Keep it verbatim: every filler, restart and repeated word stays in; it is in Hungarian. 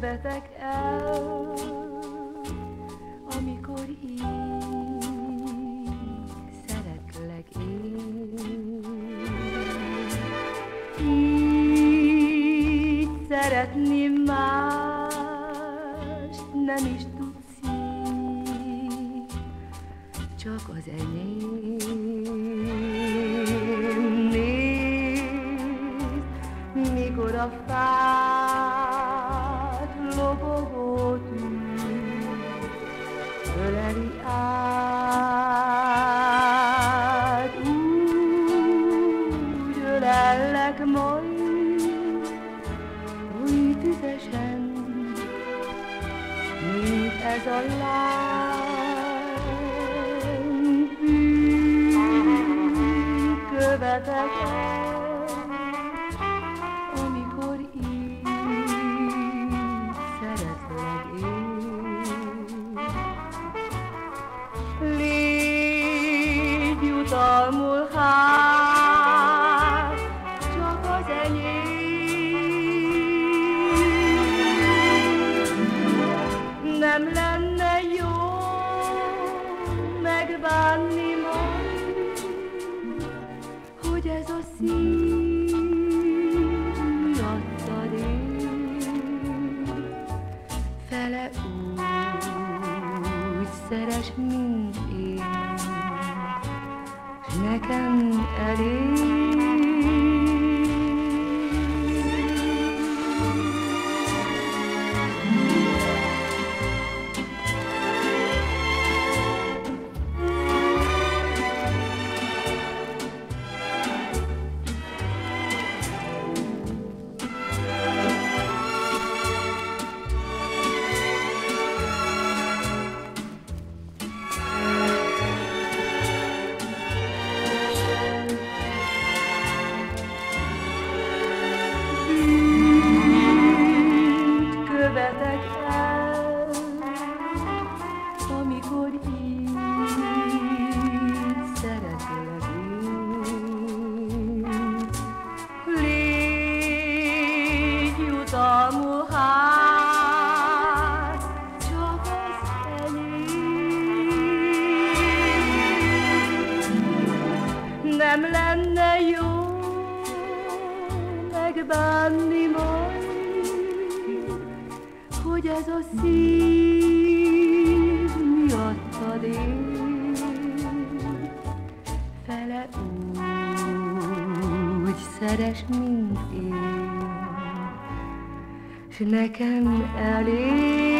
követek el, amikor így szeretlek én. Így szeretni más nem is tudsz így, csak az enyém. Nézd, mikor a fát lobogó tűz öleli át, úgy ölellek majd, oly tüzesen, mint ez a lány. Hű, követek el, amikor így szeretlek én. Légy jutalmul hát, csak az enyém. Nem lenne jó megbánni majd, hogy ez a szív miattad én. Fele úgy szeres, mint én, s nekem elég. Követek el, amikor így szeretlek én. Légy jutalmul hát, csak az enyém. Nem lenne jó megbánni majd, hogy ez a szív miattad én. Fele úgy szeres, mint én, s nekem elég.